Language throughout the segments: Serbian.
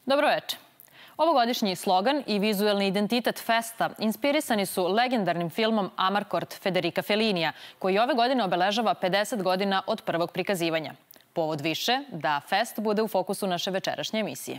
Dobroveče. Ovogodišnji slogan i vizuelni identitet festa inspirisani su legendarnim filmom Amarcord Federica Fellinija, koji ove godine obeležava 50 godina od prvog prikazivanja. Povod više da fest bude u fokusu naše večerašnje emisije.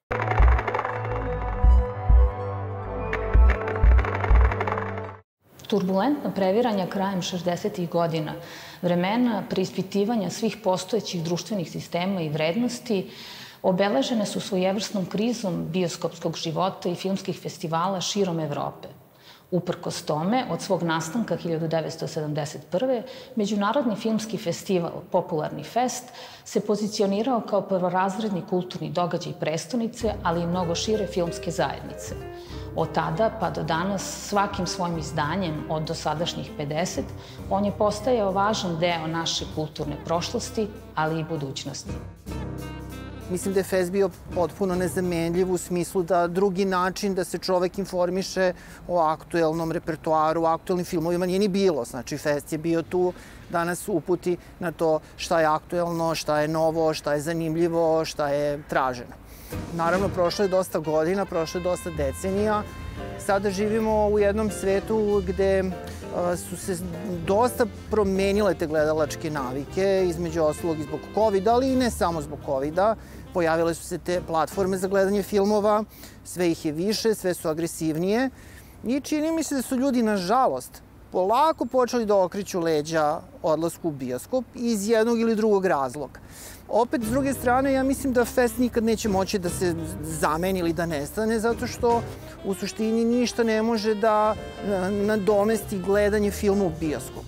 Turbulentna previranja krajem 60. godina, vremena preispitivanja svih postojećih društvenih sistema i vrednosti, obeležene su svojevrsnom krizom bioskopskog života i filmskih festivala širom Evrope. Uprkos tome, od svog nastanka 1971. Međunarodni filmski festival Popularni fest se pozicionirao kao prvorazredni kulturni događaj prestonice, ali i mnogo šire filmske zajednice. Od tada pa do danas, svakim svojim izdanjem od dosadašnjih 50, on je postajao važan deo naše kulturne prošlosti, ali i budućnosti. Mislim da je fest bio potpuno nezamenljiv u smislu da drugi način da se čovek informiše o aktuelnom repertoaru, o aktuelnim filmovima nije ni bilo. Znači, fest je bio tu da nas uputi na to šta je aktuelno, šta je novo, šta je zanimljivo, šta je traženo. Naravno, prošlo je dosta godina, prošlo je dosta decenija. Sada živimo u jednom svetu gde su se dosta promenile te gledalačke navike, između ostalog i zbog COVID-a, ali i ne samo zbog COVID-a. Pojavile su se te platforme za gledanje filmova, sve ih je više, sve su agresivnije i čini mi se da su ljudi, nažalost, polako počeli da okreću leđa odlasku u bioskop iz jednog ili drugog razloga. Opet, s druge strane, ja mislim da fest nikad neće moći da se zameni ili da nestane, zato što u suštini ništa ne može da nadomesti gledanje filma u bioskopu.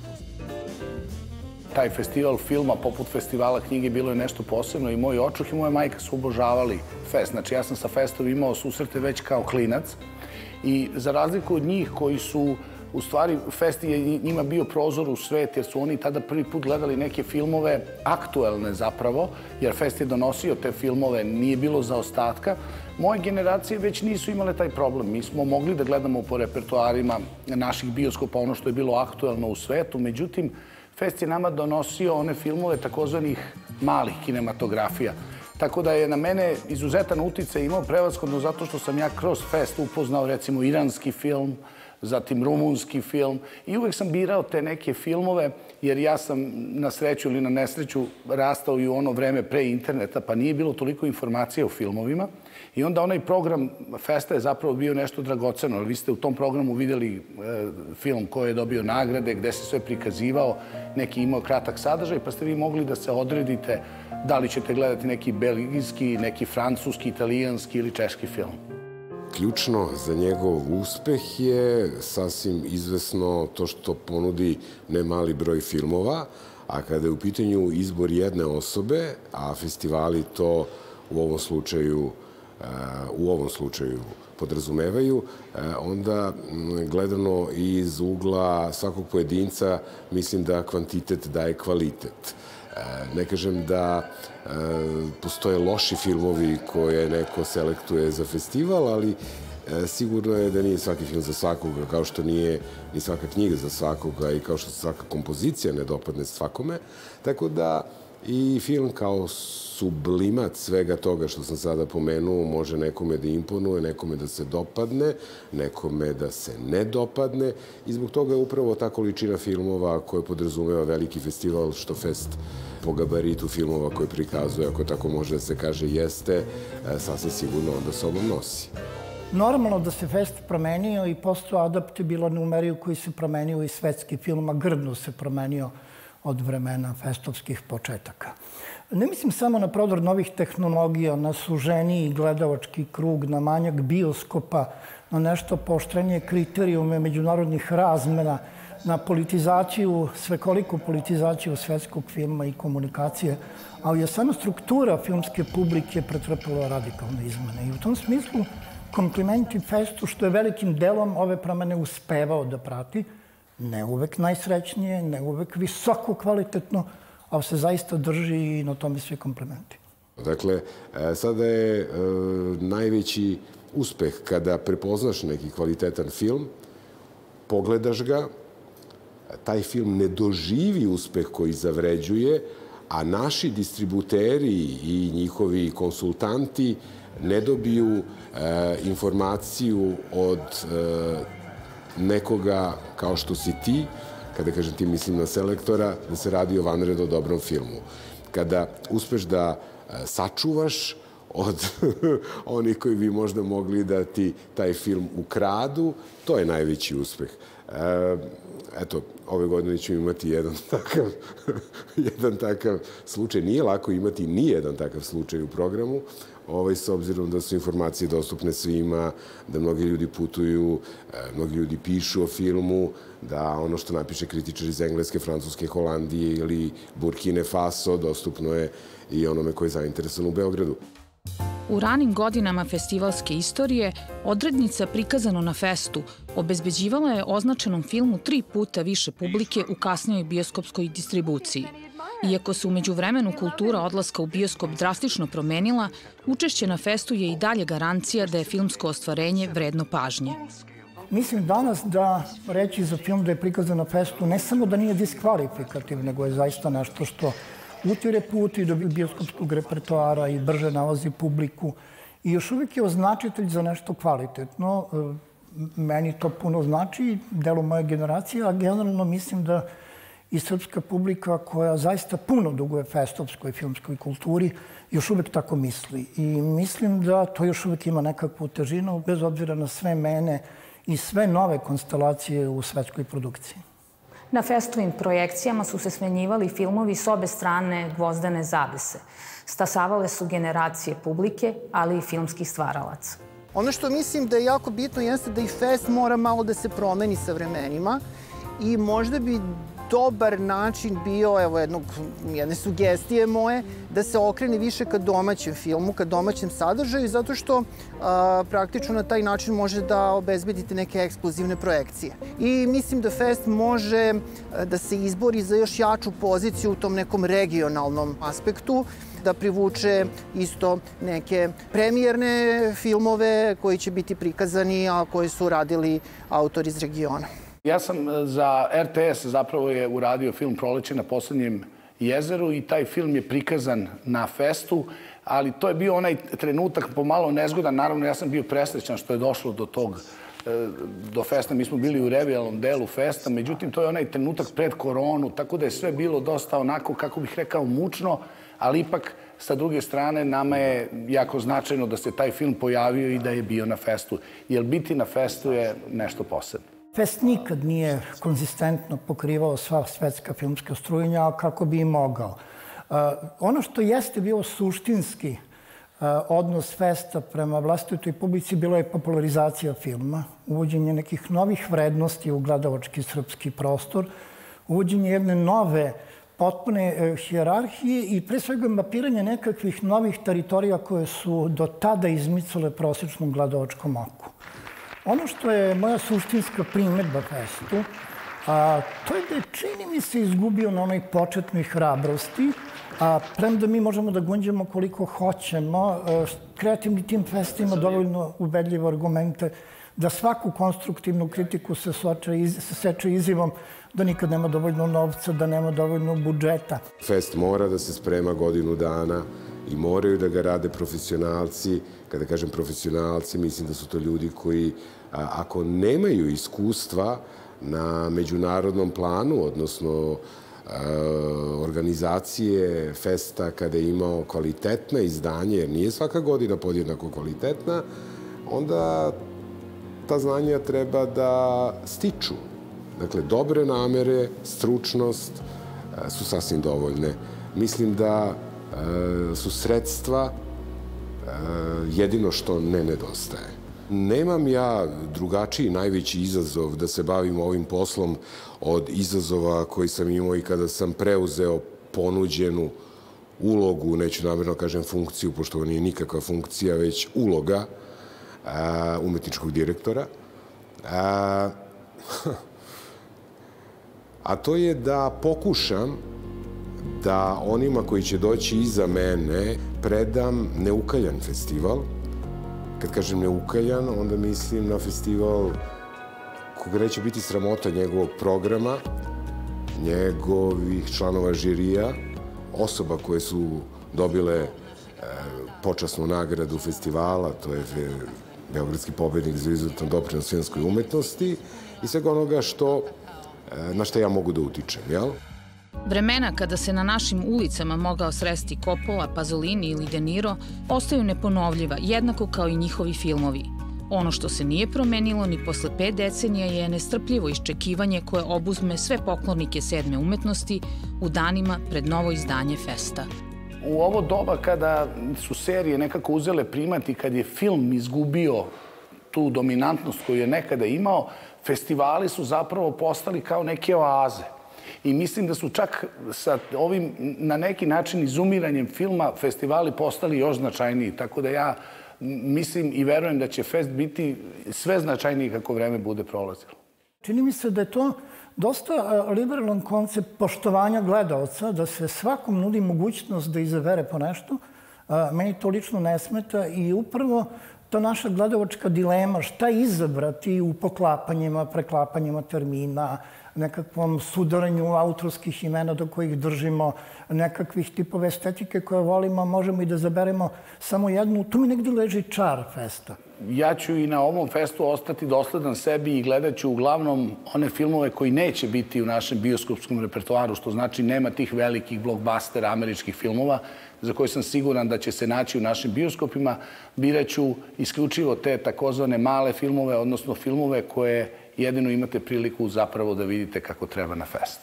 Taj festival filma, poput festivala knjige, bilo je nešto posebno i moj očuh i moja majka su obožavali fest. Znači, ja sam sa festom imao susrete već kao klinac i za razliku od njih koji su, u stvari, fest je njima bio prozor u svet, jer su oni tada prvi put gledali neke filmove aktuelne zapravo, jer fest je donosio te filmove, nije bilo zaostatka. Moje generacije već nisu imale taj problem. Mi smo mogli da gledamo po repertoarima naših bioskopa ono što je bilo aktuelno u svetu, međutim, fest je nama donosio one filmove takozvanih malih kinematografija. Tako da je na mene izuzetan uticaj imao prevashodno zato što sam ja kroz fest upoznao recimo iranski film, zatim rumunski film i uvek sam birao te neke filmove jer ja sam na sreću ili na nesreću rastao i u ono vreme pre interneta pa nije bilo toliko informacija o filmovima i onda onaj program festa je zapravo bio nešto dragoceno. Vi ste u tom programu videli film koji je dobio nagrade, gde se sve prikazivao, neki imao kratak sadržaj pa ste vi mogli da se odredite da li ćete gledati neki belgijski, neki francuski, italijanski ili češki film. Ključno za njegov uspeh je sasvim izvesno to što ponudi ne mali broj filmova, a kada je u pitanju izbor jedne osobe, a festivali to u ovom slučaju podrazumevaju, onda gledano iz ugla svakog pojedinca mislim da kvantitet daje kvalitet. Ne kažem da postoje loši filmovi koje neko selektuje za festival, ali sigurno je da nije svaki film za svakoga, kao što nije ni svaka knjiga za svakoga i kao što svaka kompozicija ne dopadne svakome. Tako da i film kao sublimat svega toga što sam sada pomenuo može nekome da imponuje, nekome da se dopadne, nekome da se ne dopadne i zbog toga je upravo ta količina filmova koje podrazumeva veliki festival što fest po gabaritu filmova koje prikazuje, ako tako može da se kaže, jeste, sasvim sigurno onda sobom nosi. Normalno da se fest promenio i postao adaptabilan u meri u koji se promenio i svetski film, a grdno se promenio od vremena festovskih početaka. Ne mislim samo na prodor novih tehnologija, na suženiji gledalački krug, na manjak bioskopa, na nešto pooštrenije kriterijume međunarodnih razmena, na politizaciju, svekoliku politizaciju svetskog filma i komunikacije, ali je sama struktura filmske publike pretrpela radikalne izmene. I u tom smislu komplimenti festu što je velikim delom ove promene uspevao da prati, ne uvek najsrećnije, ne uvek visoko kvalitetno, ali se zaista drži i na tome svi komplimenti. Dakle, sada je najveći uspeh kada prepoznaš neki kvalitetan film, pogledaš ga, taj film ne doživi uspeh koji zavređuje, a naši distributeri i njihovi konsultanti ne dobiju informaciju od nekoga kao što si ti, kada kažem ti mislim na selektora, da se radi o vanredno dobrom filmu. Kada uspeš da sačuvaš od onih koji bi možda mogli da ti taj film ukradu, to je najveći uspeh. Eto, ove godine ću imati jedan takav slučaj. Nije lako imati ni jedan takav slučaj u programu, s obzirom da su informacije dostupne svima, da mnogi ljudi putuju, mnogi ljudi pišu o filmu, da ono što napiše kritičar iz Engleske, Francuske, Holandije ili Burkine Faso dostupno je i onome ko je zainteresovan u Beogradu. U ranim godinama festivalske istorije, odrednica prikazano na festu obezbeđivala je označenom filmu 3 puta više publike u kasnijoj bioskopskoj distribuciji. Iako se umeđu vremenu kultura odlaska u bioskop drastično promenila, učešće na festu je i dalje garancija da je filmsko ostvarenje vredno pažnje. Mislim danas da reći za film da je prikazan na festu ne samo da nije diskvalifikativ, nego je zaista nešto što utire put i do bioskopskog repertoara i brže nalazi publiku i još uvijek je označitelj za nešto kvalitetno. Meni to puno znači, delo moje generacije, a generalno mislim da i srpska publika koja zaista puno duguje festovskoj filmskoj kulturi još uvijek tako misli. I mislim da to još uvijek ima nekakvu težinu, bez obzira na sve mene i sve nove konstelacije u svetskoj produkciji. Na festovim projekcijama su se smenjivali filmovi s obe strane gvozdene zavese. Stasavale su generacije publike, ali i filmskih stvaralaca. Ono što mislim da je jako bitno jeste da i fest mora malo da se promeni sa vremenima i možda bi dobar način bio, evo jedne sugestije moje, da se okrene više ka domaćem filmu, ka domaćem sadržaju, zato što praktično na taj način može da obezbedite neke ekskluzivne projekcije. I mislim da fest može da se izbori za još jaču poziciju u tom nekom regionalnom aspektu, da privuče isto neke premijerne filmove koji će biti prikazani, a koji su radili autori iz regiona. Ja sam za RTS zapravo je uradio film Proleće na poslednjem jezeru i taj film je prikazan na festu, ali to je bio onaj trenutak pomalo nezgodan. Naravno, ja sam bio presrećan što je došlo do festa. Mi smo bili u revijalnom delu festa, međutim, to je onaj trenutak pred koronu, tako da je sve bilo dosta onako, kako bih rekao, mučno, ali ipak, sa druge strane, nama je jako značajno da se taj film pojavio i da je bio na festu. Jer biti na festu je nešto posebno. Fest nikad nije konzistentno pokrivao sva svetska filmska strujenja, kako bi i mogao. Ono što jeste bio suštinski odnos festa prema vlastitoj publici bilo je popularizacija filma, uvođenje nekih novih vrednosti u gledalački srpski prostor, uvođenje jedne nove potpune hijerarhije i pre svega mapiranje nekakvih novih teritorija koje su do tada izmicale prosječnom gledalačkom oku. Ono što je moja suštinska primedba festu, to je da je, čini mi se, izgubio na onoj početnoj hrabrosti, premda mi možemo da gunđamo koliko hoćemo, kreativni tim festa ima dovoljno ubedljive argumente da svaku konstruktivnu kritiku se seče izjavom da nikad nema dovoljno novca, da nema dovoljno budžeta. Fest mora da se sprema godinu dana i moraju da ga rade profesionalci. Kada kažem profesionalci, mislim da su to ljudi koji, ako nemaju iskustva na međunarodnom planu, odnosno organizacije festa kada je imao kvalitetna izdanje, jer nije svaka godina podjednako kvalitetna, onda ta znanja treba da stiču. Dakle, dobre namere, stručnost su sasvim dovoljne. Mislim da su sredstva jedino što ne nedostaje. Nemam ja drugačiji najveći izazov da se bavim ovim poslom od izazova koji sam imao i kada sam preuzeo ponuđenu ulogu, neću namjerno kažem funkciju, pošto ovo nije nikakva funkcija, već uloga umetničkog direktora. A to je da pokušam da onima koji će doći iza mene predam neukaljan festival. Kad kažem neukaljan, onda mislim na festival koga neće biti sramota njegovog programa, njegovih članova žirija, osoba koje su dobile počasnu nagradu festivala, to je beogradski pobednik za izuzetan doprinos filmskoj umetnosti i svega onoga na što ja mogu da utičem, jel? Vremena kada se na našim ulicama mogao sresti Coppola, Pasolini ili De Niro ostaju neponovljiva, jednako kao i njihovi filmovi. Ono što se nije promenilo ni posle 5 decenija je nestrpljivo iščekivanje koje obuzme sve poklonike sedme umetnosti u danima pred novo izdanje festa. U ovo doba kada su serije nekako uzele primat i kad je film izgubio tu dominantnost koju je nekada imao, festivali su zapravo postali kao neke oaze. I mislim da su čak sa ovim na neki način izumiranjem filma festivali postali još značajniji. Tako da ja mislim i verujem da će fest biti sve značajniji kako vreme bude prolazilo. Čini mi se da je to dosta liberalan koncept poštovanja gledalca, da se svakom nudi mogućnost da izabere po nešto. Meni to lično ne smeta i upravo ta naša gledalačka dilema, šta izabrati u poklapanjima, preklapanjima termina, nekakvom sudaranju autorskih imena do kojih držimo, nekakvih tipove estetike koje volimo, možemo i da zaberemo samo jednu. Tu mi negdje leži čar festa. Ja ću i na ovom festu ostati dosledan sebi i gledat ću uglavnom one filmove koji neće biti u našem bioskopskom repertoaru, što znači nema tih velikih blockbustera američkih filmova za koje sam siguran da će se naći u našim bioskopima. Birat ću isključivo te takozvane male filmove, odnosno filmove koje jedino imate priliku zapravo da vidite kako treba na festu.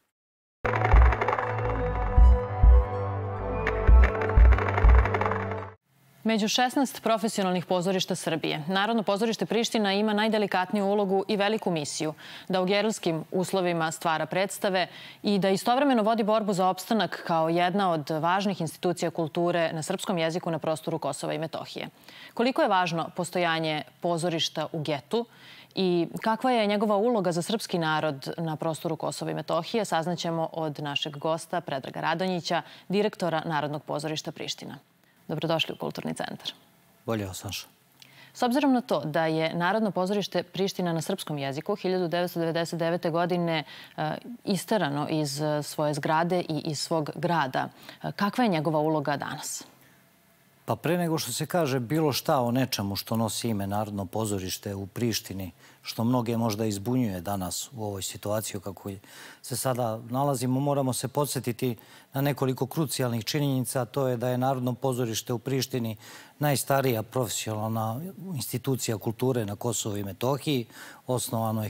Među 16 profesionalnih pozorišta Srbije, Narodno pozorište Priština ima najdelikatniju ulogu i veliku misiju da u gerilskim uslovima stvara predstave i da istovremeno vodi borbu za opstanak kao jedna od važnih institucija kulture na srpskom jeziku na prostoru Kosova i Metohije. Koliko je važno postojanje pozorišta u getu i kakva je njegova uloga za srpski narod na prostoru Kosova i Metohije, saznaćemo od našeg gosta Predraga Radonjića, direktora Narodnog pozorišta Priština. Dobrodošli u Kulturni centar. Bolje vas našao. S obzirom na to da je Narodno pozorište Priština na srpskom jeziku 1999. godine isterano iz svoje zgrade i iz svog grada, kakva je njegova uloga danas? Pa pre nego što se kaže bilo šta o nečemu što nosi ime Narodno pozorište u Prištini, što mnoge možda izbunjuje danas u ovoj situaciji kako se sada nalazimo, moramo se podsjetiti na nekoliko krucijalnih činjenica, a to je da je Narodno pozorište u Prištini najstarija profesionalna institucija kulture na Kosovu i Metohiji. Osnovano je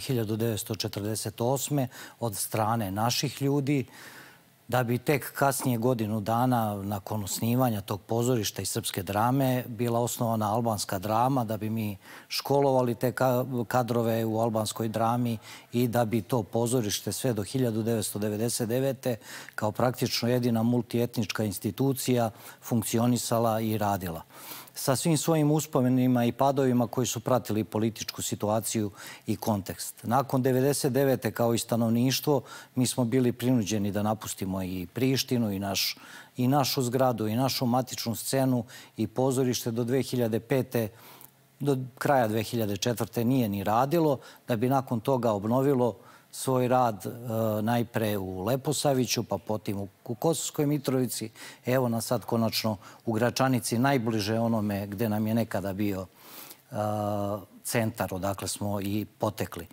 1948. od strane naših ljudi, da bi tek kasnije godinu dana nakon osnivanja tog pozorišta i srpske drame bila osnovana albanska drama, da bi mi školovali te kadrove u albanskoj drami i da bi to pozorište sve do 1999. kao praktično jedina multietnička institucija funkcionisala i radila. Sa svim svojim uspomenima i padovima koji su pratili političku situaciju i kontekst. Nakon 1999. kao i stanovništvo, mi smo bili prinuđeni da napustimo i Prištinu i našu zgradu i našu matičnu scenu i pozorište do 2005. do kraja 2004. nije ni radilo, da bi nakon toga obnovilo svoj rad najpre u Leposaviću, pa potom u Kosovskoj Mitrovici. Evo nas sad konačno u Gračanici, najbliže onome gde nam je nekada bio centar, odakle smo i potekli.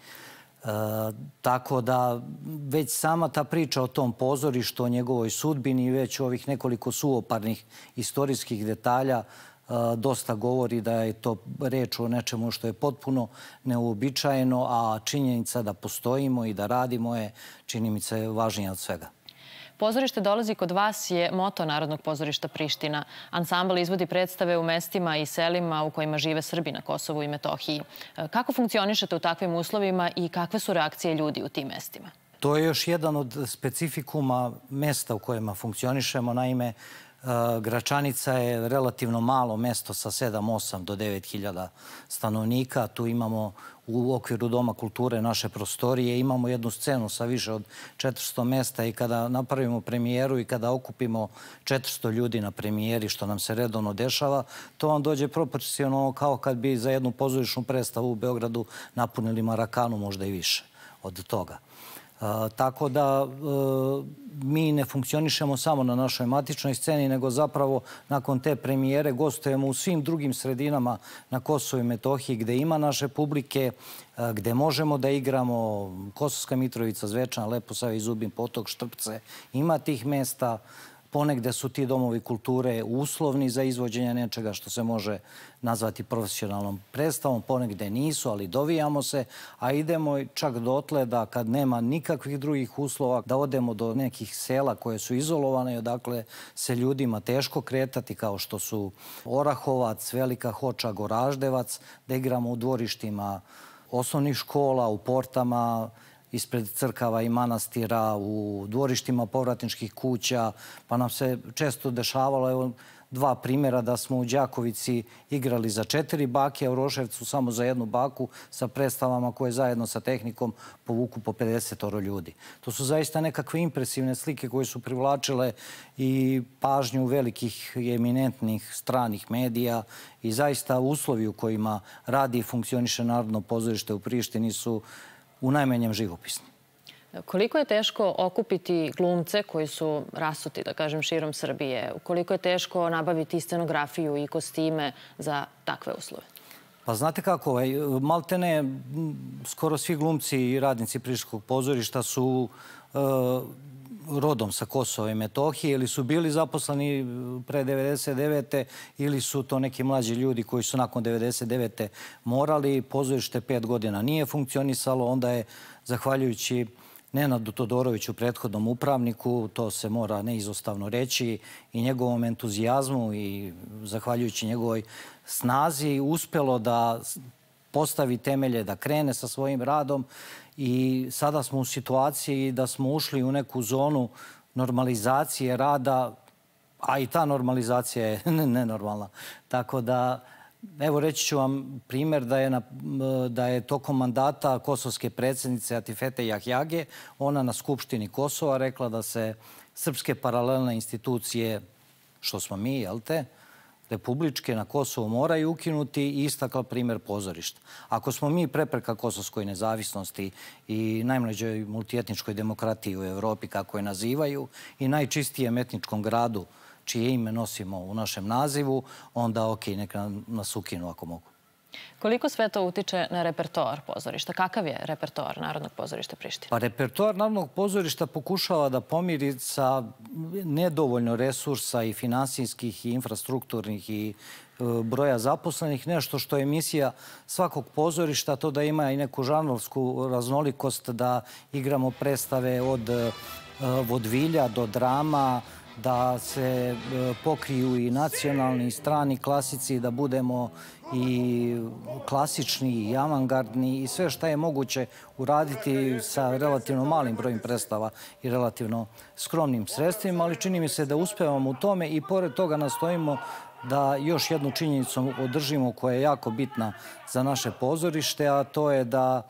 Tako da već sama ta priča o tom pozorištu, o njegovoj sudbini i već ovih nekoliko suvoparnih istorijskih detalja dosta govori da je to reč o nečemu što je potpuno neuobičajeno, a činjenica da postojimo i da radimo je, čini mi se, važnija od svega. Pozorište dolazi kod vas je moto Narodnog pozorišta Priština. Ansambl izvodi predstave u mestima i selima u kojima žive Srbi na Kosovu i Metohiji. Kako funkcionišete u takvim uslovima i kakve su reakcije ljudi u tim mestima? To je još jedan od specifikuma mesta u kojima funkcionišemo. Naime, Gračanica je relativno malo mesto sa 7-8 do 9.000 stanovnika. Tu imamo u okviru Doma kulture naše prostorije. Imamo jednu scenu sa više od 400 mesta i kada napravimo premijeru i kada okupimo 400 ljudi na premijeri, što nam se redovno dešava, to vam dođe proporcionalno kao kad bi za jednu pozorišnu predstavu u Beogradu napunili Marakanu, možda i više od toga. Tako da mi ne funkcionišemo samo na našoj matičnoj sceni, nego zapravo nakon te premijere gostujemo u svim drugim sredinama na Kosovu i Metohiji gde ima naše publike, gde možemo da igramo. Kosovska Mitrovica, Zvečan, Leposavić, Zubin Potok, Štrpce. Ima tih mesta. Ponegde su ti domovi kulture uslovni za izvođenje nečega što se može nazvati profesionalnom predstavom. Ponegde nisu, ali dovijamo se, a idemo čak dotle da kad nema nikakvih drugih uslova, da odemo do nekih sela koje su izolovane i odakle se ljudima teško kretati, kao što su Orahovac, Velika Hoča, Goraždevac, da igramo u dvorištima osnovnih škola, u portama, ispred crkava i manastira, u dvorištima povratničkih kuća, pa nam se često dešavalo, evo, 2 primjera da smo u Đakovici igrali za 4 bake, a u Roševcu samo za 1 baku sa predstavama koje zajedno sa tehnikom povuku po 50 ljudi. To su zaista nekakve impresivne slike koje su privlačile i pažnju velikih i eminentnih stranih medija i zaista uslovi u kojima radi i funkcioniše Narodno pozorište u Prištini su u najmanjem živopisni. Koliko je teško okupiti glumce koji su rasuti, da kažem, širom Srbije? Koliko je teško nabaviti scenografiju i kostime za takve uslove? Pa znate kako, maltene skoro svi glumci i radnici Prištinskog pozorišta su rodom sa Kosova i Metohije ili su bili zaposleni pre 99. ili su to neki mlađi ljudi koji su nakon 99. morali. Pozorište 5 godina nije funkcionisalo, onda je, zahvaljujući Nenadu Todoroviću, prethodnom upravniku, to se mora neizostavno reći, i njegovom entuzijazmu i zahvaljujući njegovoj snazi uspelo da postavi temelje, da krene sa svojim radom i sada smo u situaciji da smo ušli u neku zonu normalizacije rada, a i ta normalizacija je nenormalna. Tako da, evo reći ću vam primjer da je tokom mandata kosovske predsjednice Atifete Jahjage, ona na Skupštini Kosova rekla da se srpske paralelne institucije, što smo mi, jel te, republičke na Kosovu moraju ukinuti i istakla primjer pozorišta. Ako smo mi prepreka kosovskoj nezavisnosti i najmlađoj multietničkoj demokratiji u Evropi, kako je nazivaju, i najčistijem etničkom gradu čije ime nosimo u našem nazivu, onda ok, neka nas ukinu ako mogu. Koliko sve to utiče na repertoar pozorišta? Kakav je repertoar Narodnog pozorišta Priština? Pa repertoar Narodnog pozorišta pokušava da pomiri sa nedovoljno resursa i finansijskih i infrastrukturnih i broja zaposlenih, nešto što je misija svakog pozorišta, to da ima i neku žanrovsku raznolikost, da igramo predstave od vodvilja do drama, da se pokriju i nacionalni i strani klasici, da budemo i klasični i avangardni i sve šta je moguće uraditi sa relativno malim brojem predstava i relativno skromnim sredstvima, ali čini mi se da uspevamo u tome i pored toga nastojimo da još jednu činjenicu održimo koja je jako bitna za naše pozorište, a to je da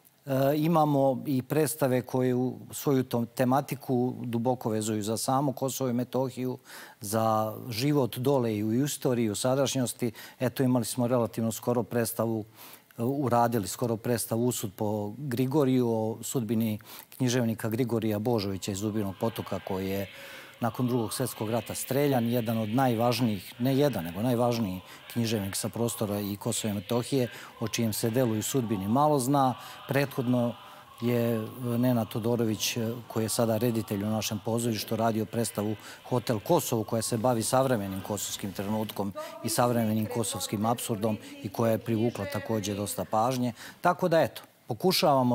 imamo i predstave koje u svoju tematiku duboko vezuju za samo Kosovo i Metohiju, za život dole i u istoriji, u sadašnjosti. Eto, imali smo relativno skoro predstavu, uradili skoro predstavu Usud po Grigoriju, o sudbini književnika Grigorija Božovića iz Zubinog Potoka, koji je nakon Drugog svjetskog rata streljan, jedan od najvažnijih, ne jedan, nego najvažniji književnik sa prostora i Kosova i Metohije, o čijem se delu i sudbini malo zna. Prethodno je Nenad Todorović, koji je sada reditelj u našem pozorištu, radio predstavu Hotel Kosovo, koja se bavi savremenim kosovskim trenutkom i savremenim kosovskim apsurdom i koja je privukla također dosta pažnje. Tako da, eto, pokušavamo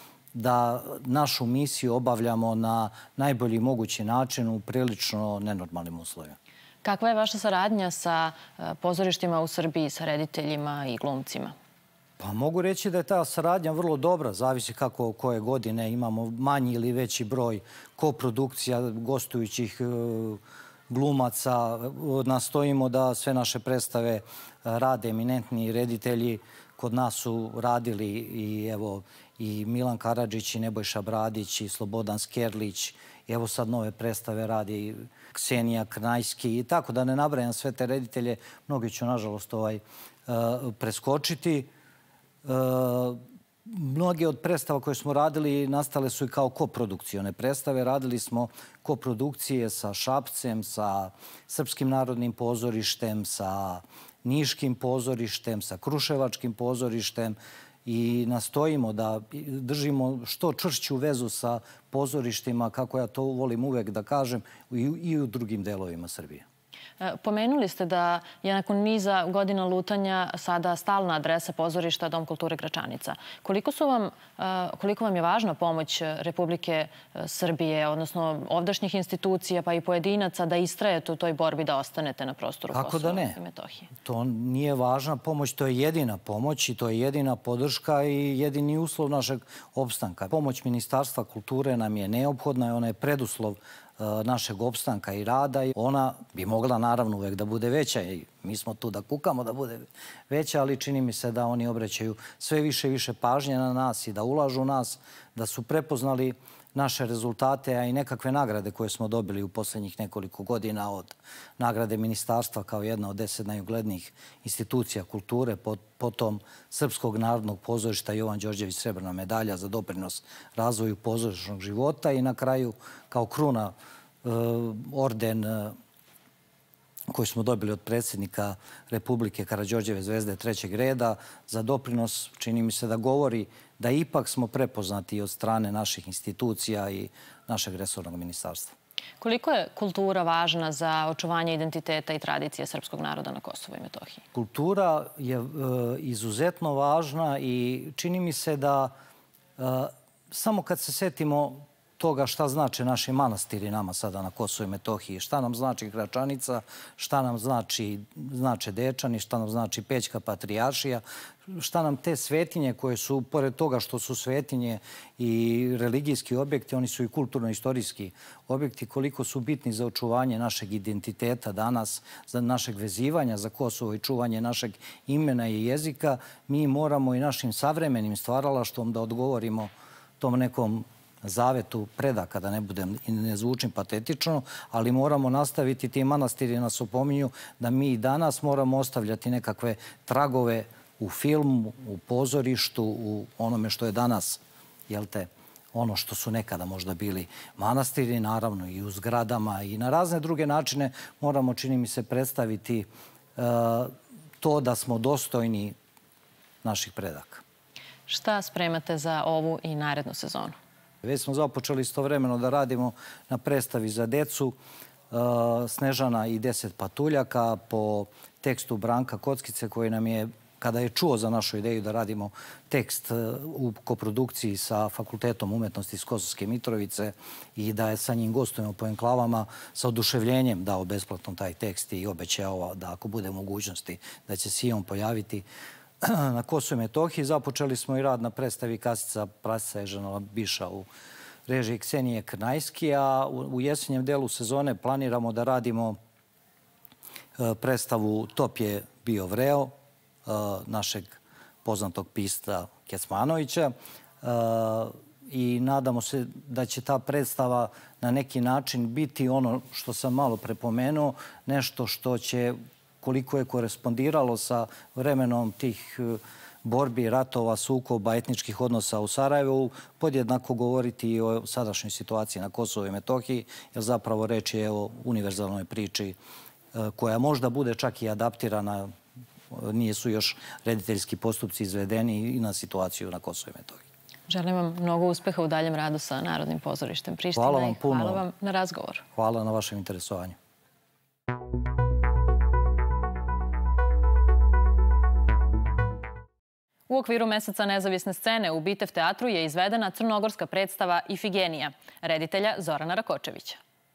da našu misiju obavljamo na najbolji mogući način u prilično nenormalnim uslovima. Kakva je vaša saradnja sa pozorištima u Srbiji, sa rediteljima i glumcima? Pa mogu reći da je ta saradnja vrlo dobra. Zavisi kako koje godine imamo manji ili veći broj koprodukcija, gostujućih glumaca. Nastojimo da sve naše predstave rade eminentni reditelji. Kod nas su radili i evo i Milan Karadžić i Nebojša Bradić i Slobodan Skerlić. I evo sad nove predstave radi Ksenija Knajski i tako da ne nabrajam sve te reditelje. Mnogi ću nažalost preskočiti. Mnoge od predstava koje smo radili nastale su i kao koprodukcione predstave. Radili smo koprodukcije sa Šapcem, sa Srpskim narodnim pozorištem, sa Niškim pozorištem, sa Kruševačkim pozorištem i nastojimo da držimo što čvršću vezu sa pozorištima, kako ja to volim uvek da kažem, i u drugim delovima Srbije. Pomenuli ste da je nakon niza godina lutanja sada stalna adresa pozorišta Dom kulture Gračanica. Koliko vam je važna pomoć Republike Srbije, odnosno ovdašnjih institucija pa i pojedinaca da istrajete u toj borbi da ostanete na prostoru Kosova i Metohije? To nije važna pomoć, to je jedina pomoć i to je jedina podrška i jedini uslov našeg opstanka. Pomoć Ministarstva kulture nam je neophodna i ona je preduslov našeg opstanka i rada. Ona bi mogla naravno uvek da bude veća i mi smo tu da kukamo da bude veća, ali čini mi se da oni obraćaju sve više i više pažnje na nas i da ulažu u nas, da su prepoznali naše rezultate, a i nekakve nagrade koje smo dobili u poslednjih nekoliko godina, od nagrade ministarstva kao jedna od 10 najuglednijih institucija kulture, potom Srpskog narodnog pozorišta Jovan Đorđević srebrna medalja za doprinos razvoju pozorišnog života i na kraju kao kruna orden koji smo dobili od predsjednika Republike Karađorđeve zvezde 3. reda za doprinos, čini mi se da govori da ipak smo prepoznati od strane naših institucija i našeg resornog ministarstva. Koliko je kultura važna za očuvanje identiteta i tradicije srpskog naroda na Kosovu i Metohiji? Kultura je izuzetno važna i čini mi se da samo kad se setimo toga šta znače naši manastiri nama sada na Kosovu i Metohiji, šta nam znači Gračanica, šta nam znače Dečani, šta nam znači Pećka patrijaršija, šta nam te svetinje koje su, pored toga što su svetinje i religijski objekti, oni su i kulturno-istorijski objekti, koliko su bitni za očuvanje našeg identiteta danas, za našeg vezivanja za Kosovo i čuvanje našeg imena i jezika, mi moramo i našim savremenim stvaralaštvom da odgovorimo tom nekom zavetu predaka, da ne budem i ne zvučim patetično, ali moramo nastaviti, ti manastiri nas opominju da mi i danas moramo ostavljati nekakve tragove u filmu, u pozorištu, u onome što je danas, jel te, ono što su nekada možda bili manastiri, naravno i u zgradama i na razne druge načine moramo, čini mi se, predstaviti to da smo dostojni naših predaka. Šta spremate za ovu i narednu sezonu? Već smo započeli istovremeno da radimo na predstavi za decu Snežana i 10 patuljaka po tekstu Branka Kockice koji nam je, kada je čuo za našu ideju da radimo tekst u koprodukciji sa Fakultetom umetnosti iz Kosovske Mitrovice i da je sa njim gostujemo po enklavama, sa oduševljenjem dao besplatno taj tekst i obećao da ako bude mogućnosti da će se i on pojaviti na Kosovu i Metohiji. Započeli smo i rad na predstavi Kasica Prasica Ježanova Biša u režiji Ksenije Krnajski, a u jesenjem delu sezone planiramo da radimo predstavu Top je bio vreo, našeg poznatog pisca Kecmanovića, i nadamo se da će ta predstava na neki način biti ono što sam malo prepomenuo, nešto što će, koliko je korespondiralo sa vremenom tih borbi, ratova, sukoba, etničkih odnosa u Sarajevu, podjednako govoriti i o sadašnjoj situaciji na Kosovu i Metohiji, jer zapravo reč je o univerzalnoj priči koja možda bude čak i adaptirana, nisu još rediteljski postupci izvedeni, i na situaciju na Kosovu i Metohiji. Želim vam mnogo uspeha u daljem radu sa Narodnim pozorištem Priština. Hvala vam puno. Hvala vam na razgovor. Hvala na vašem interesovanju. U okviru Meseca nezavisne scene u Bitev teatru je izvedena crnogorska predstava Ifigenija, reditelja Zorana Rakočevića.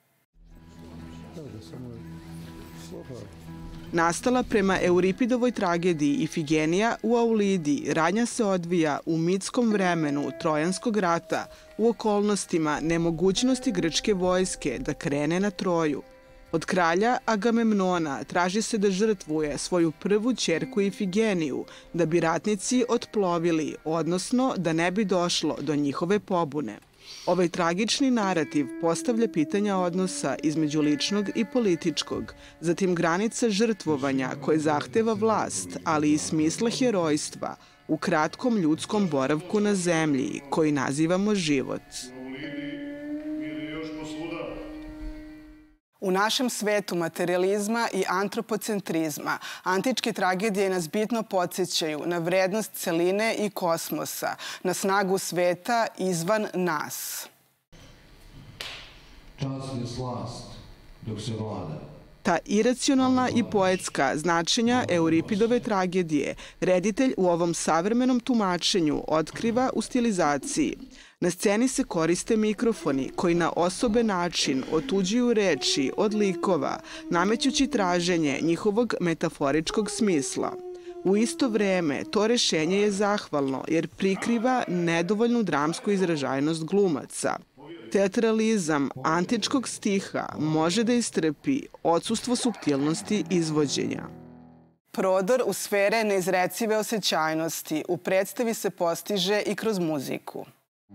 Nastala prema Euripidovoj tragediji Ifigenija u Aulidi, radnja se odvija u mitskom vremenu Trojanskog rata u okolnostima nemogućnosti grčke vojske da krene na Troju. Od kralja Agamemnona traži se da žrtvuje svoju prvu ćerku Ifigeniju da bi ratnici otplovili, odnosno da ne bi došlo do njihove pobune. Ovaj tragični narativ postavlja pitanja odnosa između ličnog i političkog, zatim granica žrtvovanja koje zahteva vlast, ali i smisla herojstva u kratkom ljudskom boravku na zemlji koji nazivamo život. U našem svetu materijalizma i antropocentrizma antičke tragedije nas bitno podsjećaju na vrednost celine i kosmosa, na snagu sveta izvan nas. Čast je slast dok se vlada. Ta iracionalna i poetska značenja Euripidove tragedije reditelj u ovom savremenom tumačenju otkriva u stilizaciji. Na sceni se koriste mikrofoni koji na osoben način otuđuju reči od likova, namećući traženje njihovog metaforičkog smisla. U isto vreme, to rešenje je zahvalno jer prikriva nedovoljnu dramsku izražajnost glumaca. Teatralizam antičkog stiha može da istrpi odsustvo suptilnosti izvođenja. Prodor u sfere neizrecive osjećajnosti u predstavi se postiže i kroz muziku.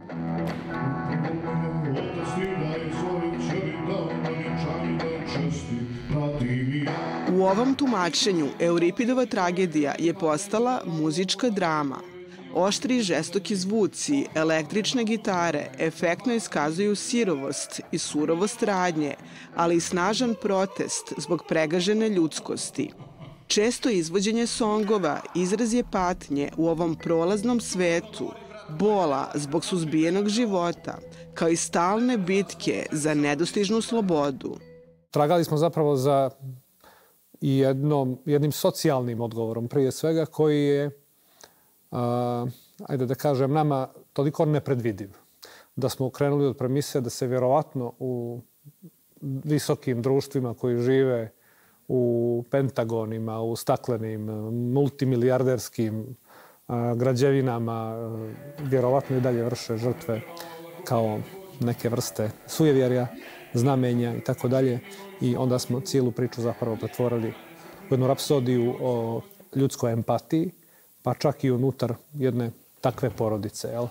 U ovom tumačenju Euripidova tragedija je postala muzička drama. Oštri i žestoki zvuci, električne gitare efektno iskazuju sirovost i surovost radnje, ali i snažan protest zbog pregažene ljudskosti. Često izvođenje songova izraz je patnje u ovom prolaznom svetu, bola zbog suzbijenog života, kao i stalne bitke za nedostižnu slobodu. Tragali smo zapravo za jednim socijalnim odgovorom, prije svega, koji je, ajde da kažem, nama toliko nepredvidiv. Da smo krenuli od premise da se vjerovatno u visokim društvima koji žive u pentagonima, u staklenim, multimilijarderskim građevinama, vjerovatno i dalje vrše žrtve kao neke vrste sujevjerja, znamenja i tako dalje. I onda smo cijelu priču zapravo pretvorili u jednu rapsodiju o ljudskoj empatiji, pa čak i unutar jedne takve porodice. Jel?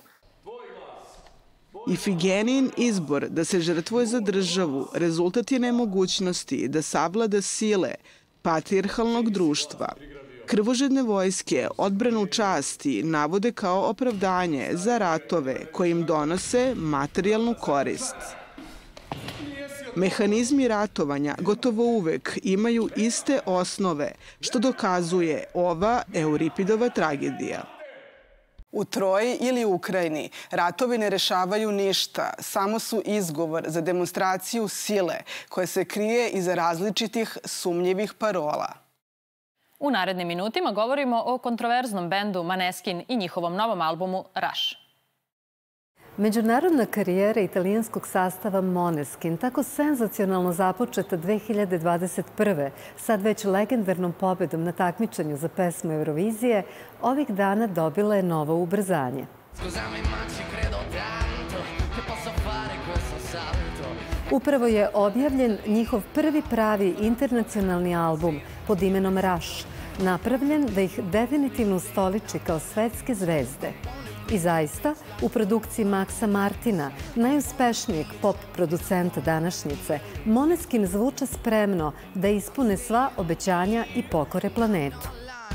Ifigenijin izbor da se žrtvuje za državu rezultat je nemogućnosti da savlada sile patrijarhalnog društva. Krvožedne vojske odbranu časti navode kao opravdanje za ratove koje im donose materijalnu korist. Mehanizmi ratovanja gotovo uvek imaju iste osnove, što dokazuje ova Euripidova tragedija. U Troji ili Ukrajini ratovi ne rešavaju ništa, samo su izgovor za demonstraciju sile koja se krije iza različitih sumnjivih parola. U narednim minutima govorimo o kontroverznom bendu Maneskin i njihovom novom albumu Rush. Međunarodna karijera italijanskog sastava Måneskin, tako senzacionalno započeta 2021. sad već legendarnom pobedom na takmičenju za pesmu Eurovizije, ovih dana dobila je novo ubrzanje. Upravo je objavljen njihov prvi pravi internacionalni album pod imenom Rush, napravljen da ih definitivno ustoliči kao svetske zvezde. I zaista, u produkciji Maxa Martina, najuspešnijeg pop producenta današnjice, Måneskin zvuče spremno da ispune sva obećanja i pokore planetu.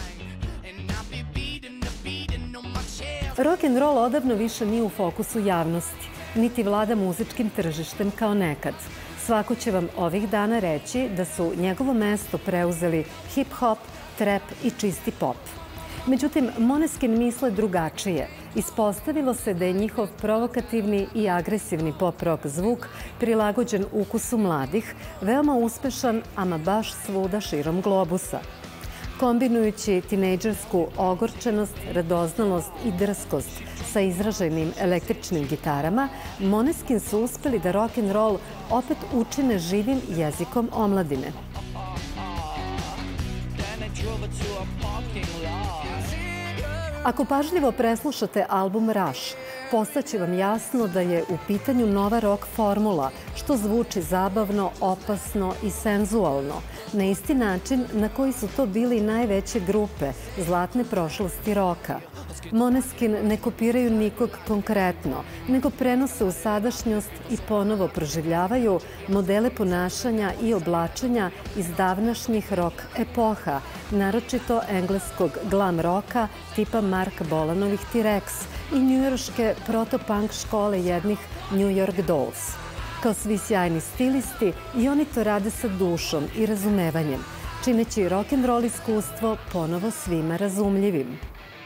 Rock'n'roll odavno više nije u fokusu javnosti, niti vlada muzičkim tržištem kao nekad. Svako će vam ovih dana reći da su njegovo mesto preuzeli hip-hop, trap i čisti pop. Međutim, Måneskin misle drugačije. Ispostavilo se da je njihov provokativni i agresivni pop-rock zvuk prilagođen ukusu mladih, veoma uspešan, ama baš svuda širom globusa. Kombinujući tinejdžersku ogorčenost, radoznalost i drskost sa izraženim električnim gitarama, Måneskin su uspeli da rock'n'roll opet učine živim jezikom omladine. Ako pažljivo preslušate album Rush, Postaće vam jasno da je u pitanju nova rock formula, što zvuči zabavno, opasno i senzualno, na isti način na koji su to bili najveće grupe zlatne prošlosti roka. Måneskin ne kopiraju nikog konkretno, nego prenose u sadašnjost i ponovo proživljavaju modele ponašanja i oblačenja iz davnašnjih rock epoha, naročito engleskog glam roka tipa Marka Bolanovih T-Rex i njujorške proto-punk škole jednih New York Dolls. Kao svi sjajni stilisti, i oni to rade sa dušom i razumevanjem, čineći rock'n'roll iskustvo ponovo svima razumljivim.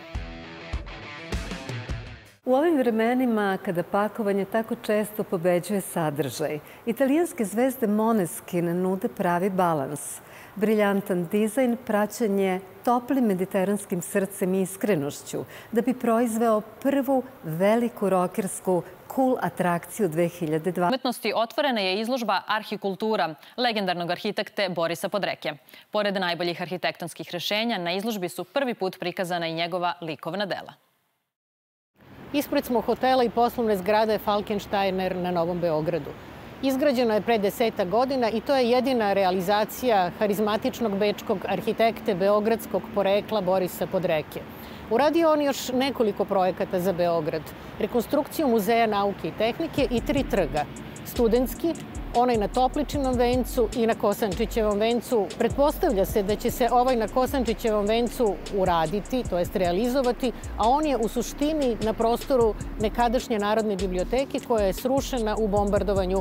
U ovim vremenima, kada pakovanje tako često pobeđuje sadržaj, italijanske zvezde Måneskin nude pravi balans. Briljantan dizajn praćen je toplim mediteranskim srcem i iskrenošću, da bi proizveo prvu veliku rokersku cool atrakciju 2020. Umetnosti otvorena je izložba Arhikultura legendarnog arhitekte Borisa Podreke. Pored najboljih arhitektonskih rešenja, na izložbi su prvi put prikazana i njegova likovna dela. Ispred smo hotela i poslovne zgrade Falkensteiner na Novom Beogradu. Izgrađeno je pre 10 godina i to je jedina realizacija harizmatičnog bečkog arhitekte beogradskog porekla Borisa Podreke. Uradio on još nekoliko projekata za Beograd. Rekonstrukciju Muzeja nauke i tehnike i 3 trga. Studentski, onaj na Topličinom vencu i na Kosančićevom vencu. Pretpostavlja se da će se ovaj na Kosančićevom vencu uraditi, to jest realizovati, a on je u suštini na prostoru nekadašnje Narodne biblioteke koja je srušena u bombardovanju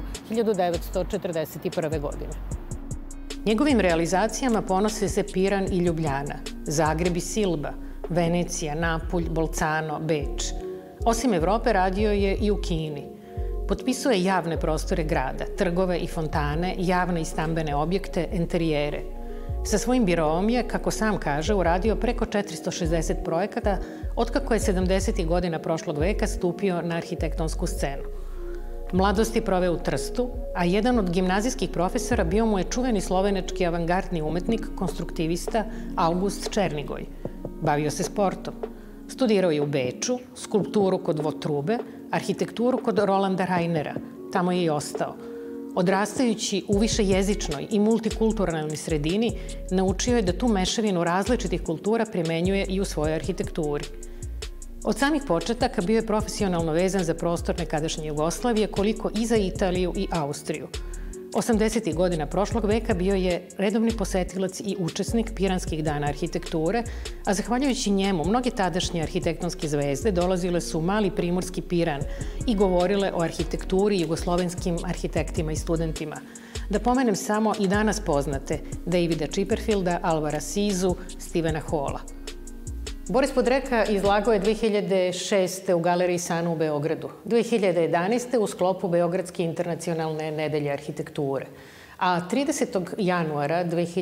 1941. godine. Njegovim realizacijama ponose se Piran i Ljubljana, Zagreb i Silba, Venecija, Napulj, Bolcano, Beč. Osim Evrope radio je i u Kini. Potpisuje javne prostore grada, trgove i fontane, javne i stambene objekte, enterijere. Sa svojim biroom je, kako sam kaže, uradio preko 460 projekata otkako je 70. godina prošlog veka stupio na arhitektonsku scenu. Mladost je proveo u Trstu, a jedan od gimnazijskih profesora bio mu je čuveni slovenački avangardni umetnik, konstruktivista August Černigoj. Bavio se sportom. Studirao je u Beču, skulpturu kod Votrube, arhitekturu kod Rolanda Rainera. Tamo je i ostao. Odrastajući u višejezičnoj i multikulturalnoj sredini, naučio je da tu mešavinu različitih kultura primenjuje i u svojoj arhitekturi. Od samih početaka bio je profesionalno vezan za prostor nekadašnje Jugoslavije, koliko i za Italiju i Austriju. 80. godina prošlog veka bio je redovni posetilac i učesnik Piranskih dana arhitekture, a zahvaljujući njemu mnoge tadašnje arhitektonske zvezde dolazile su u mali primorski Piran i govorile o arhitekturi jugoslovenskim arhitektima i studentima. Da pomenem samo i danas poznate Davida Chipperfielda, Alvara Sizu, Stevena Halla. Boris Podreka izlagao je 2006. u Galeriji Sana u Beogradu, 2011. u sklopu Beogradske internacionalne nedelje arhitekture, a 30. januara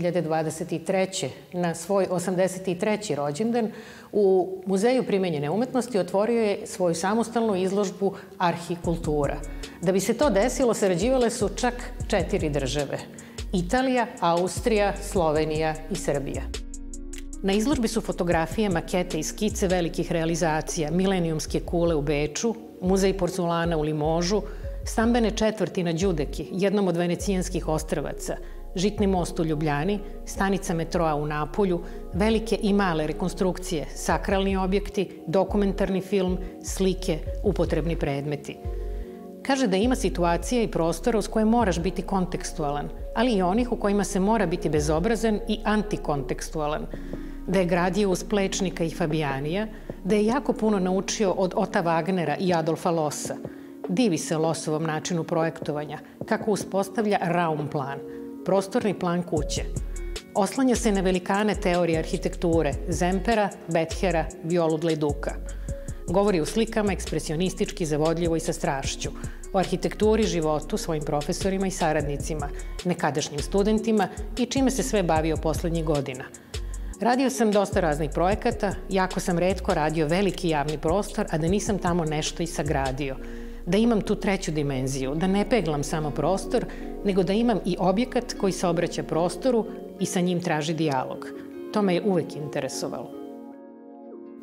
2023. na svoj 83. rođendan u Muzeju primenjene umetnosti otvorio je svoju samostalnu izložbu Arhikultura. Da bi se to desilo, sarađivale su čak 4 države: Italija, Austrija, Slovenija i Srbija. Na izložbi su fotografije, makete i skice velikih realizacija, milenijumske kule u Beču, muzej porculana u Limožu, stambene četvrti na Đudeki, jednom od venecijanskih ostrvaca, žitni most u Ljubljani, stanica metroa u Napulju, velike i male rekonstrukcije, sakralni objekti, dokumentarni film, slike, upotrebni predmeti. Kaže da ima situacija i prostora uz koje moraš biti kontekstualan, ali i onih u kojima se mora biti bezobrazan i antikontekstualan. Da je gradio uz Plečnika i Fabijanija, da je jako puno naučio od Ota Wagnera i Adolfa Lossa. Divi se Lossovom načinu projektovanja, kako uspostavlja Raum plan, prostorni plan kuće. Oslanja se na velikane teorije arhitekture, Zempera, Bethera, Violu Dlejduka. Govori u slikama ekspresionistički, zavodljivo i sa strašću. O arhitekturi, životu, svojim profesorima i saradnicima, nekadašnjim studentima i čime se sve bavio poslednjih godina. Radio sam dosta raznih projekata, jako sam retko radio veliki javni prostor, a da nisam tamo nešto i sagradio. Da imam tu treću dimenziju, da ne peglam samo prostor, nego da imam i objekat koji se obraća prostoru i sa njim traži dijalog. To me je uvek interesovalo.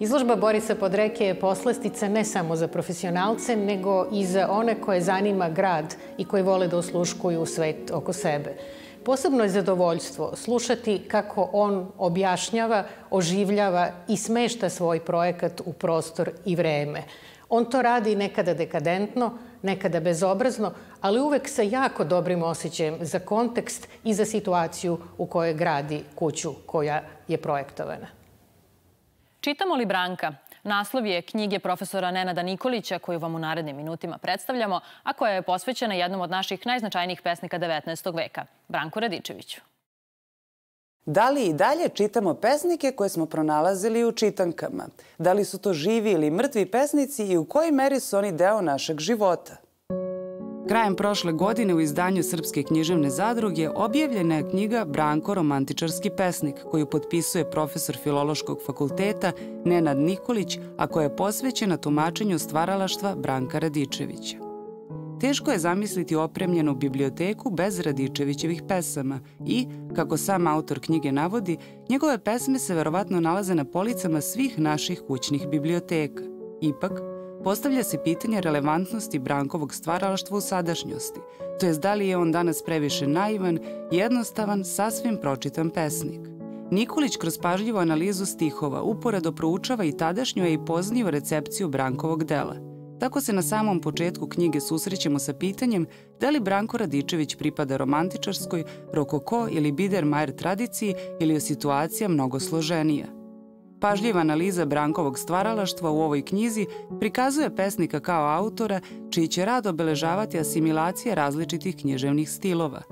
Izložba Borisa Podreke je poslastica ne samo za profesionalce, nego i za one koje zanima grad i koji vole da osluškuju svet oko sebe. Posebno je zadovoljstvo slušati kako on objašnjava, oživljava i smešta svoj projekat u prostor i vreme. On to radi nekada dekadentno, nekada bezobrazno, ali uvek sa jako dobrim osjećajem za kontekst i za situaciju u kojoj gradi kuću koja je projektovana. Čitamo li Branka? Naslov je knjige profesora Nenada Nikolića, koju vam u narednim minutima predstavljamo, a koja je posvećena jednom od naših najznačajnijih pesnika 19. veka, Branku Radičeviću. Da li i dalje čitamo pesnike koje smo pronalazili u čitankama? Da li su to živi ili mrtvi pesnici i u kojoj meri su oni deo našeg života? Krajem prošle godine u izdanju Srpske književne zadruge objavljena je knjiga Branko romantičarski pesnik, koju potpisuje profesor Filološkog fakulteta Nenad Nikolić, a koja je posvećena tumačenju stvaralaštva Branka Radičevića. Teško je zamisliti opremljenu biblioteku bez Radičevićevih pesama i, kako sam autor knjige navodi, njegove pesme se verovatno nalaze na policama svih naših kućnih biblioteka. Ipak, postavlja se pitanje relevantnosti Brankovog stvaralaštva u sadašnjosti, to jest da li je on danas previše naivan, jednostavan, sasvim pročitan pesnik. Nikolić kroz pažljivu analizu stihova uporedo proučava i tadašnju, a i pozniju recepciju Brankovog dela. Tako se na samom početku knjige susrećemo sa pitanjem da li Branko Radičević pripada romantičarskoj, rokoko ili Biedermeier tradiciji ili je situacija mnogo složenija. Pažljiva analiza Brankovog stvaralaštva u ovoj knjizi prikazuje pesnika kao autora, čiji će rad obeležavati asimilacije različitih književnih stilova.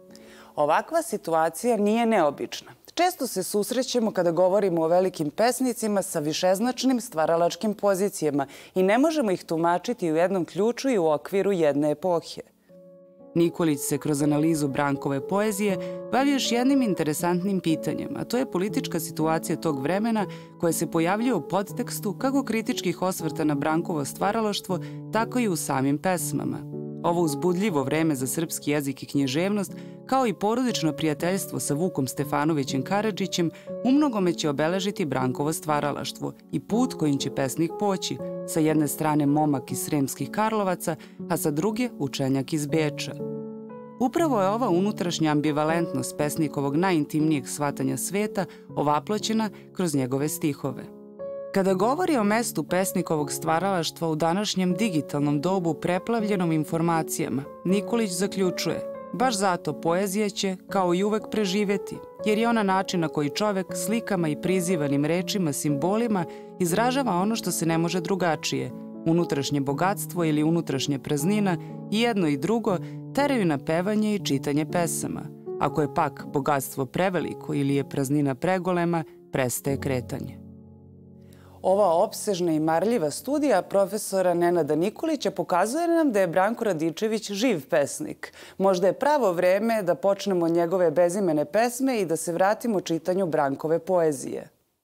Ovakva situacija nije neobična. Često se susrećemo kada govorimo o velikim pesnicima sa višeznačnim stvaralačkim pozicijama i ne možemo ih tumačiti u jednom ključu i u okviru jedne epohe. Nikolić se kroz analizu Brankove poezije bavi još jednim interesantnim pitanjem, a to je politička situacija tog vremena koja se pojavljuje u podtekstu kako kritičkih osvrta na Brankovo stvaralaštvo, tako i u samim pesmama. Ovo uzbudljivo vreme za srpski jezik i književnost, kao i porodično prijateljstvo sa Vukom Stefanovićem Karadžićem, umnogome će obeležiti Brankovo stvaralaštvo i put kojim će pesnik poći, sa jedne strane momak iz Sremskih Karlovaca, a sa druge učenjak iz Beča. Upravo je ova unutrašnja ambivalentnost pesnikovog najintimnijeg shvatanja sveta ovaploćena kroz njegove stihove. Kada govori o mestu pesnikovog stvaralaštva u današnjem digitalnom dobu preplavljenom informacijama, Nikolić zaključuje: baš zato poezija će, kao i uvek, preživeti, jer je ona način na koji čovek slikama i prizivanim rečima, simbolima izražava ono što se ne može drugačije. Unutrašnje bogatstvo ili unutrašnja praznina i jedno i drugo teraju na pevanje i čitanje pesama. Ako je pak bogatstvo preveliko ili je praznina pregolema, prestaje kretanje. Ova opsežna i marljiva studija profesora Nenada Nikolića pokazuje nam da je Branko Radičević živ pesnik. Možda je pravo vreme da počnemo od njegove bezimene pesme i da se vratimo čitanju Brankove poezije.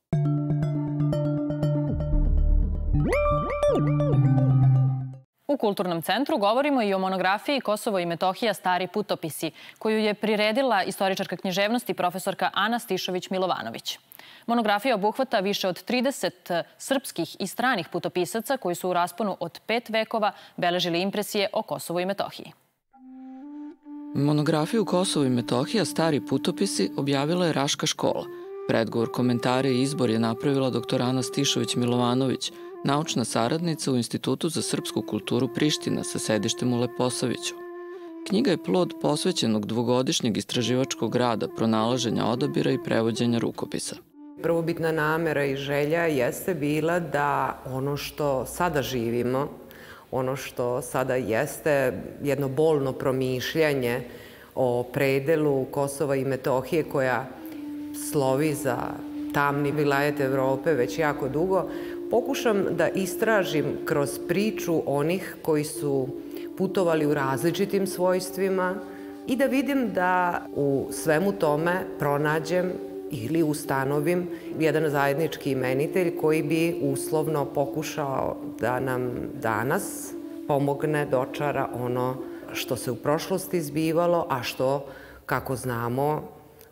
U Kulturnom centru govorimo i o monografiji Kosovo i Metohija stari putopisi, koju je priredila istoričarka književnosti profesorka Ana Stišović-Milovanović. Monografija obuhvata više od 30 srpskih i stranih putopisaca koji su u rasponu od 5 vekova beležili impresije o Kosovu i Metohiji. Monografiju Kosovo i Metohija stari putopisi objavila je Raška škola. Predgovor, komentare i izbor je napravila dr. Ana Stišović-Milovanović, naučna saradnica u Institutu za srpsku kulturu Priština sa sedištem u Leposaviću. Knjiga je plod posvećenog dvogodišnjeg istraživačkog rada pronalaženja odabira i prevođenja rukopisa. Prvobitna namera i želja jeste bila da ono što sada živimo, ono što sada jeste jedno bolno promišljanje o predelu Kosova i Metohije koja slovi za tamni vilajet Evrope već jako dugo, pokušam da istražim kroz priču onih koji su putovali u različitim svojstvima i da vidim da u svemu tome pronađem ili ustanovim jedan zajednički imenitelj koji bi uslovno pokušao da nam danas pomogne dočara ono što se u prošlosti zbivalo, a što, kako znamo,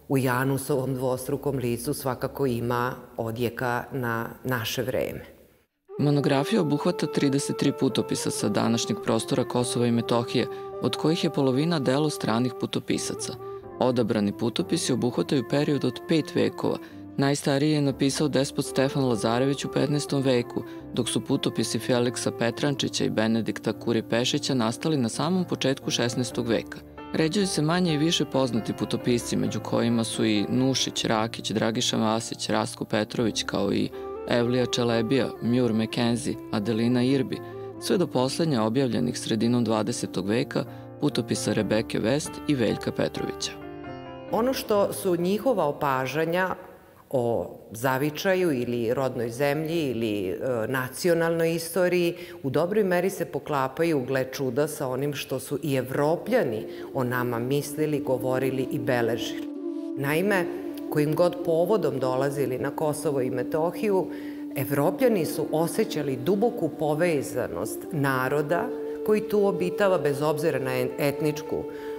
u Janusovom dvostrukom licu svakako ima odjeka na naše vreme. Monografija obuhvata 33 putopisa sa današnjeg prostora Kosova i Metohije, od kojih je polovina delo stranih putopisaca. Odabrani putopisi obuhvataju period od 5 vekova. Najstariji je napisao despot Stefan Lazarević u 15. veku, dok su putopisi Feliksa Petrančića i Benedikta Kuripešića nastali na samom početku 16. veka. Ređaju se manje i više poznati putopisci, među kojima su i Nušić, Rakić, Dragiša Vasić, Rastko Petrović, kao i Evlija Čelebija, Mjur Mekenzi, Adelina Irbi, sve do poslednja objavljenih sredinom 20. veka putopisa Rebeke Vest i Veljka Petrovića. Ono što su njihova opažanja o zavičaju ili rodnoj zemlji ili nacionalnoj istoriji u dobroj meri se poklapaju, gle čuda, sa onim što su i Evropljani o nama mislili, govorili i beležili. Naime, kojim god povodom dolazili na Kosovo i Metohiju, Evropljani su osjećali duboku povezanost naroda koji tu obitava bez obzira na etničku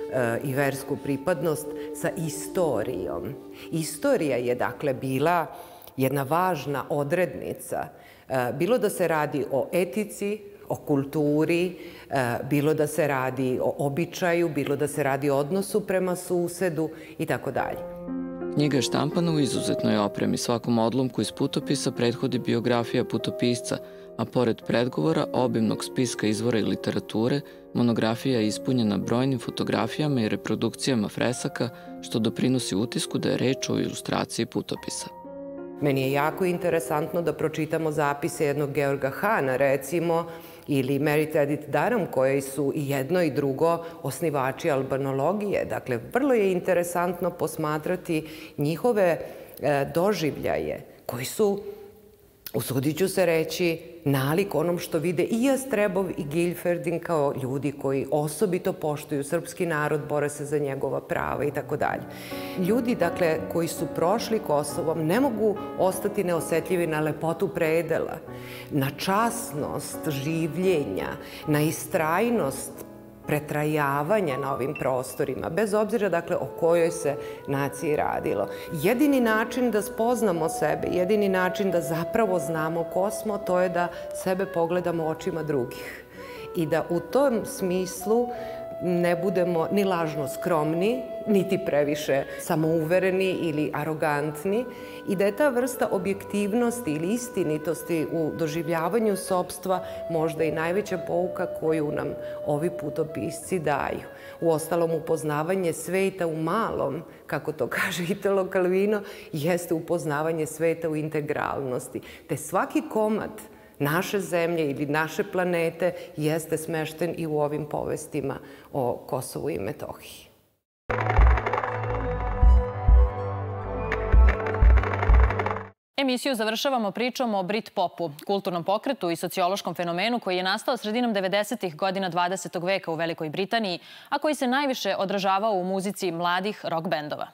i versku pripadnost sa istorijom. Istorija je dakle bila jedna važna odrednica, bilo da se radi o etici, o kulturi, bilo da se radi o običaju, bilo da se radi o odnosu prema susedu i tako dalje. Knjiga je štampana u izuzetnoj opremi. Svakom odlomku iz putopisa prethodi biografija putopisca, a pored predgovora, obimnog spiska izvora i literature, monografija je ispunjena brojnim fotografijama i reprodukcijama fresaka, što doprinosi utisku da je reč o ilustraciji putopisa. Meni je jako interesantno da pročitamo zapise jednog Georga Hana, recimo, ili Merit Edith Daram, koji su i jedno i drugo osnivači albanologije. Dakle, vrlo je interesantno posmatrati njihove doživljaje, koji su, usudit ću se reći, nalik onom što vide i Jastrebov i Gilferdin kao ljudi koji osobito poštuju srpski narod, bore se za njegova prava i tako dalje. Ljudi, dakle, koji su prošli Kosovom ne mogu ostati neosetljivi na lepotu predela, na časnost življenja, na istrajnost pretrajavanja na ovim prostorima, bez obzira, dakle, o kojoj se naciji radilo. Jedini način da spoznamo sebe, jedini način da zapravo znamo ko smo, to je da sebe pogledamo očima drugih. I da u tom smislu ne budemo ni lažno skromni, niti previše samouvereni ili arogantni i da je ta vrsta objektivnosti ili istinitosti u doživljavanju sopstva možda i najveća pouka koju nam ovi putopisci daju. Uostalom, upoznavanje sveta u malom, kako to kaže Italo Calvino, jeste upoznavanje sveta u integralnosti. Te svaki komad naše zemlje ili naše planete jeste smešten i u ovim povestima o Kosovu i Metohiji. Emisiju završavamo pričom o Britpopu, kulturnom pokretu i sociološkom fenomenu koji je nastao sredinom 90. godina 20. veka u Velikoj Britaniji, a koji se najviše odražavao u muzici mladih rock bendova.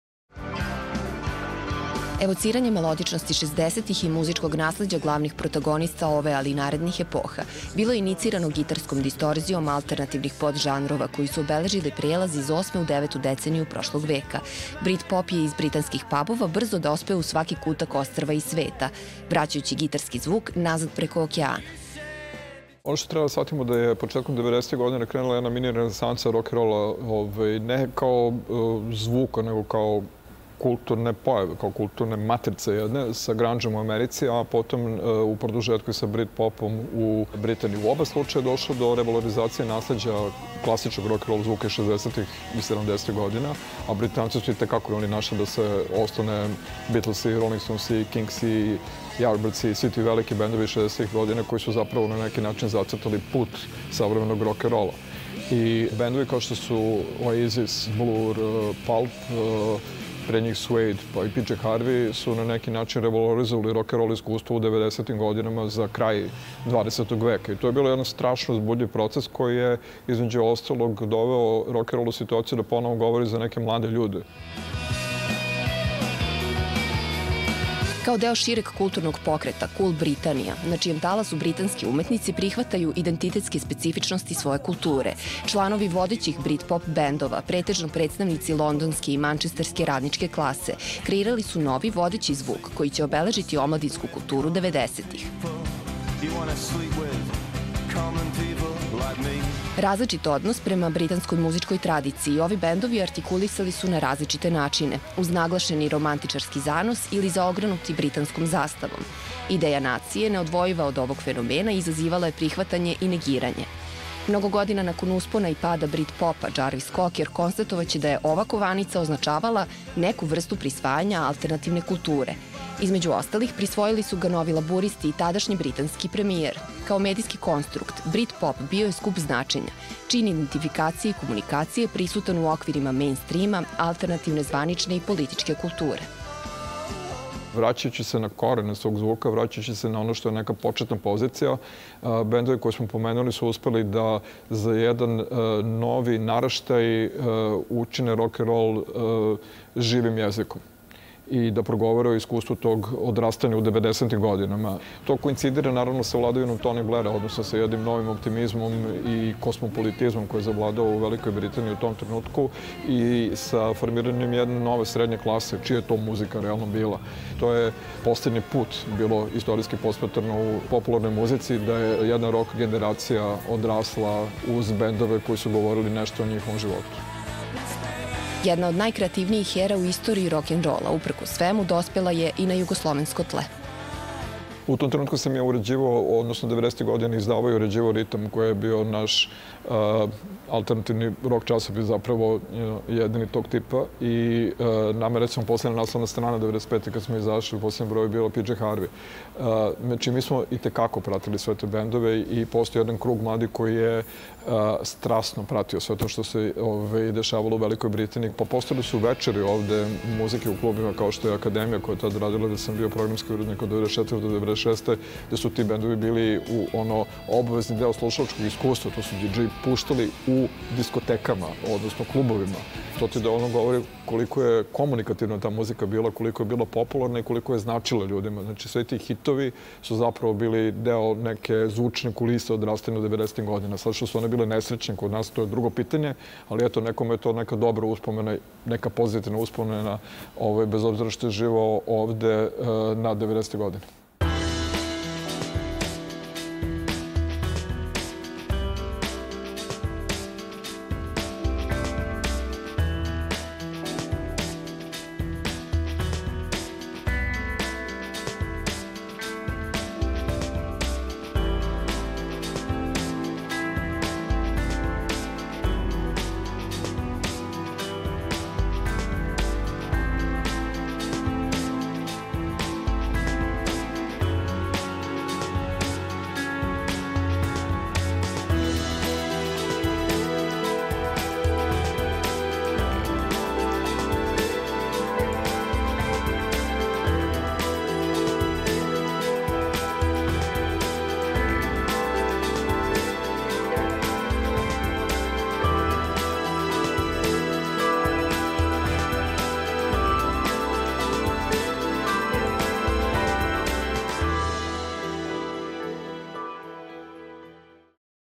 Evociranje melodičnosti 60-ih i muzičkog nasleđa glavnih protagonista ove, ali i narednih epoha, bilo je inicirano gitarskom distorzijom alternativnih podžanrova koji su obeležili prijelaz iz 8. u 9. deceniju prošlog veka. Britpop je iz britanskih pubova brzo dospeo u svaki kutak ostrva i sveta, vraćajući gitarski zvuk nazad preko okeana. Ono što treba da shvatimo da je početkom 90. godina krenula jedna mini renesansa rock'n'rolla, ne kao zvuka, nego kao kulturne pojave, kao kulturne matrice jedne sa grungeom u Americi, a potom u produžetku i sa Britpopom u Britaniji. U oba slučaja je došlo do revalorizacije nasleđa klasičnog rock'n'roll zvuka 60. i 70. godina, a Britanci su i tekako oni našli da se ostane Beatlesi, Rolling Stonesi, Kingsi, Yardbirds, svi ti veliki bendovi 60. godina koji su zapravo na neki način zacrtali put savremenog rock'n'rolla. I bendovi kao što su Oasis, Blur, Pulp, pre njih Suede pa i PJ Harvey su na neki način revalorizovali rock'n'roll iskustvo u 90. godinama za kraj 20. veka. I to je bilo jedan strašno uzbudljiv proces koji je između ostalog doveo rock'n'roll u situaciju da ponovo govori za neke mlade ljude. Kao deo šireg kulturnog pokreta Cool Britanija, na čijem talasu britanski umetnici prihvataju identitetske specifičnosti svoje kulture. Članovi vodećih Britpop bendova, pretežno predstavnici londonske i mančesterske radničke klase, kreirali su novi vodeći zvuk koji će obeležiti omladinsku kulturu 90-ih. Različit odnos prema britanskoj muzičkoj tradiciji ovi bendovi artikulisali su na različite načine, uz naglašeni romantičarski zanos ili zaogranuti britanskom zastavom. Ideja nacije, neodvojiva od ovog fenomena, izazivala je prihvatanje i negiranje. Mnogo godina nakon uspona i pada Britpopa, Jarvis Cocker konstatovaće da je ova kovanica označavala neku vrstu prisvajanja alternativne kulture. Između ostalih, prisvojili su ga novi laburisti i tadašnji britanski premijer. Kao medijski konstrukt, Britpop bio je skup značenja, čin identifikacije i komunikacije prisutan u okvirima mainstreama, alternativne zvanične i političke kulture. Vraćajući se na korene svog zvuka, vraćajući se na ono što je neka početna pozicija, bendovi koje smo pomenuli su uspeli da za jedan novi naraštaj učine rock and roll živim jezikom i da progovore o iskustvu tog odrastanja u 90. godinama. To koincidira naravno sa vladavinom Tony Blaira, odnosno sa jednim novim optimizmom i kosmopolitizmom koji je zavladao u Velikoj Britaniji u tom trenutku i sa formiranjem jedne nove srednje klase, čija je to muzika realno bila. To je posljednji put bilo istorijski posmatrano u popularnoj muzici, da je jedna rock generacija odrasla uz bendove koji su govorili nešto o njihovom životu. Jedna od najkreativnijih era u istoriji rock'n'rolla, uprkos svemu, dospela je i na jugoslovensko tle. U tom trenutku sam ja uređivao, odnosno 90. godine izdavao i uređivao Ritam, koji je bio naš alternativni rock časopis, zapravo jedini tog tipa. I nama, recimo, posljedna naslovna strana 95. kad smo izašli, u posljednjem broju je bilo PJ Harvey. Znači, mi smo i tekako pratili sve te bendove i postoji jedan krug mladi koji je strasno pratio sve to što se dešavalo u Velikoj Britaniji. Pa postali su večeri ovde muzike u klubima kao što je Akademija koja je tad radila, da sam bio programski urednik od 94. do 96. gde su ti bendovi bili u obavezni deo slušalačkog iskustva. To su DJ puštali u diskotekama, odnosno klubovima. To ti da ono govori koliko je komunikativna ta muzika bila, koliko je bila popularna i koliko je značila ljudima. Znači, sve ti hitovi su zapravo bili deo neke zvučne kulise odrastanja u 90. godina. Sad što su one bile nesrećne kod nas, to je drugo pitanje, ali eto, nekome je to neka dobra uspomena, neka pozitivna uspomena, bez obzira što je živao ovde na 90. godine.